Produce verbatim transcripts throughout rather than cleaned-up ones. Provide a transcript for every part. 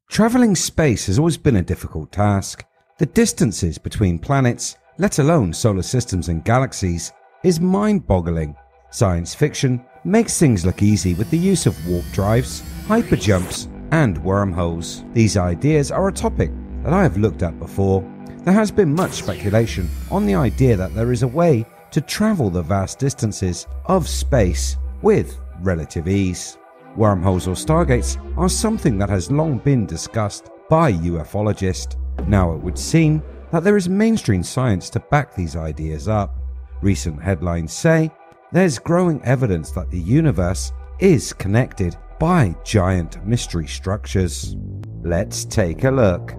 Traveling space has always been a difficult task. The distances between planets, let alone solar systems and galaxies, is mind-boggling. Science fiction makes things look easy with the use of warp drives, hyperjumps, and wormholes. These ideas are a topic that I have looked at before. There has been much speculation on the idea that there is a way to travel the vast distances of space with relative ease. Wormholes or stargates are something that has long been discussed by ufologists. Now it would seem that there is mainstream science to back these ideas up. Recent headlines say there's growing evidence that the universe is connected by giant mystery structures. Let's take a look.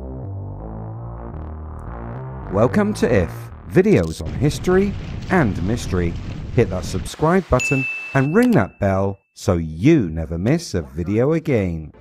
Welcome to If, videos on history and mystery. Hit that subscribe button and ring that bell so you never miss a video again.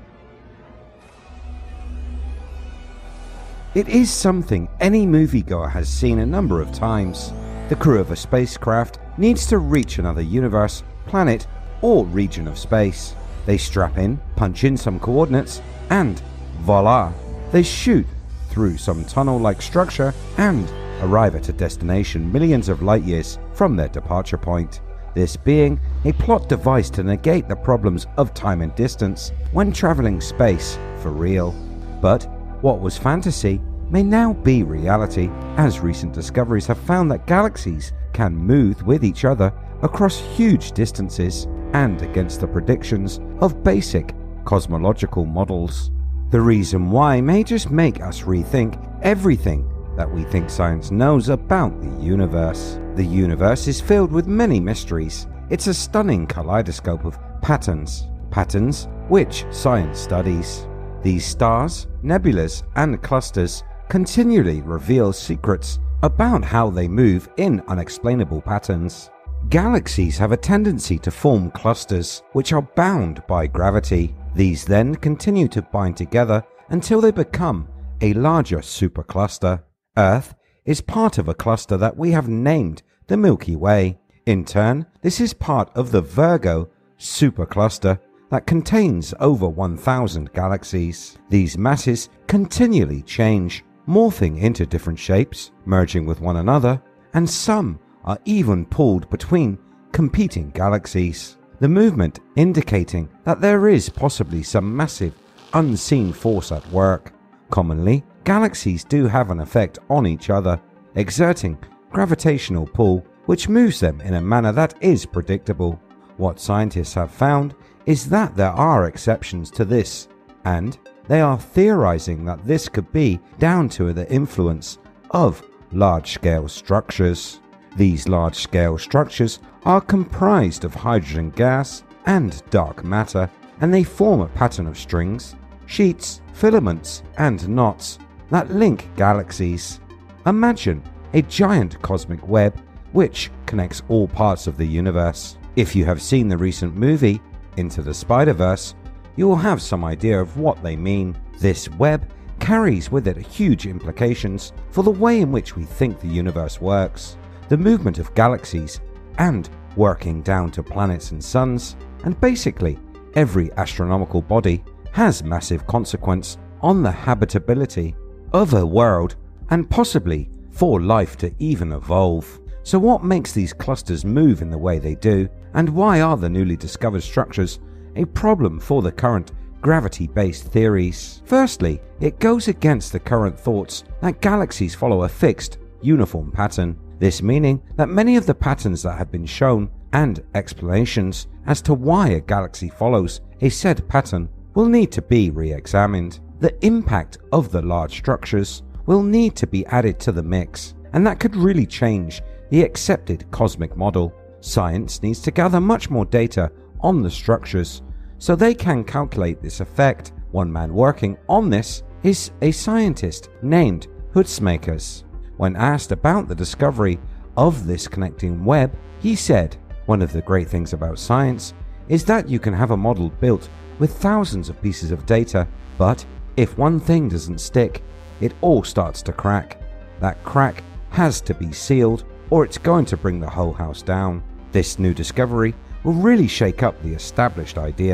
It is something any moviegoer has seen a number of times. The crew of a spacecraft needs to reach another universe, planet, or region of space. They strap in, punch in some coordinates, and voila, they shoot through some tunnel-like structure and arrive at a destination millions of light years from their departure point. This being a plot device to negate the problems of time and distance when traveling space for real. But what was fantasy may now be reality, as recent discoveries have found that galaxies can move with each other across huge distances and against the predictions of basic cosmological models. The reason why may just make us rethink everything that we think science knows about the universe. The universe is filled with many mysteries. It's a stunning kaleidoscope of patterns, patterns which science studies. These stars, nebulas, and clusters continually reveal secrets about how they move in unexplainable patterns. Galaxies have a tendency to form clusters which are bound by gravity. These then continue to bind together until they become a larger supercluster. Earth is part of a cluster that we have named the Milky Way. In turn, this is part of the Virgo supercluster that contains over one thousand galaxies. These masses continually change, morphing into different shapes, merging with one another, and some are even pulled between competing galaxies. The movement indicating that there is possibly some massive unseen force at work. Commonly, galaxies do have an effect on each other, exerting gravitational pull which moves them in a manner that is predictable. What scientists have found is that there are exceptions to this, and they are theorizing that this could be down to the influence of large-scale structures. These large-scale structures are comprised of hydrogen gas and dark matter, and they form a pattern of strings, sheets, filaments, and knots that link galaxies. Imagine a giant cosmic web which connects all parts of the universe. If you have seen the recent movie Into the Spider-Verse, you will have some idea of what they mean. This web carries with it huge implications for the way in which we think the universe works, the movement of galaxies, and working down to planets and suns, and basically every astronomical body has massive consequence on the habitability of a world and possibly for life to even evolve. So what makes these clusters move in the way they do, and why are the newly discovered structures a problem for the current gravity-based theories? Firstly, it goes against the current thoughts that galaxies follow a fixed, uniform pattern. This meaning that many of the patterns that have been shown and explanations as to why a galaxy follows a said pattern will need to be re-examined. The impact of the large structures will need to be added to the mix, and that could really change the accepted cosmic model. Science needs to gather much more data on the structures so they can calculate this effect. One man working on this is a scientist named Hoodsmakers. When asked about the discovery of this connecting web, he said, "One of the great things about science is that you can have a model built with thousands of pieces of data, but if one thing doesn't stick, it all starts to crack. That crack has to be sealed or it's going to bring the whole house down." This new discovery will really shake up the established idea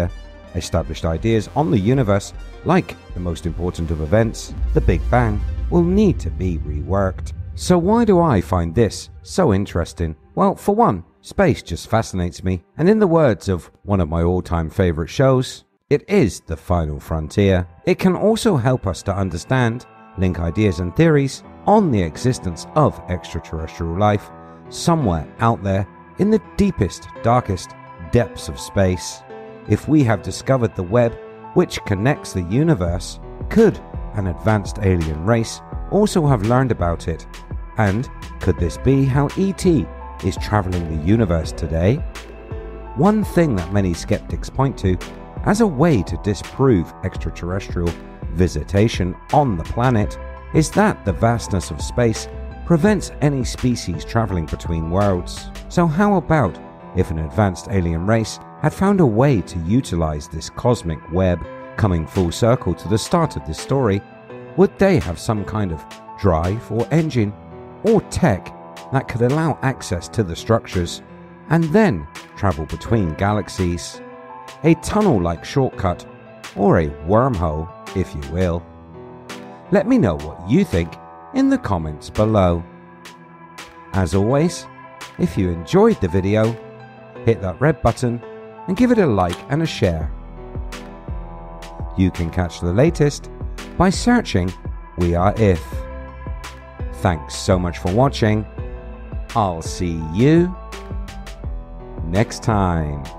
Established ideas on the universe, like the most important of events, the Big Bang, will need to be reworked. So why do I find this so interesting? Well, for one, space just fascinates me, and in the words of one of my all-time favorite shows, it is the final frontier. It can also help us to understand, link ideas and theories on the existence of extraterrestrial life somewhere out there in the deepest, darkest depths of space. If we have discovered the web which connects the universe, could an advanced alien race also have learned about it? And could this be how E T is traveling the universe today? One thing that many skeptics point to as a way to disprove extraterrestrial visitation on the planet is that the vastness of space prevents any species traveling between worlds. So how about if an advanced alien race had found a way to utilize this cosmic web? Coming full circle to the start of this story, would they have some kind of drive or engine or tech that could allow access to the structures and then travel between galaxies? A tunnel-like shortcut, or a wormhole, if you will. Let me know what you think in the comments below. As always, if you enjoyed the video, hit that red button and give it a like and a share. You can catch the latest by searching We Are If. Thanks so much for watching. I'll see you next time.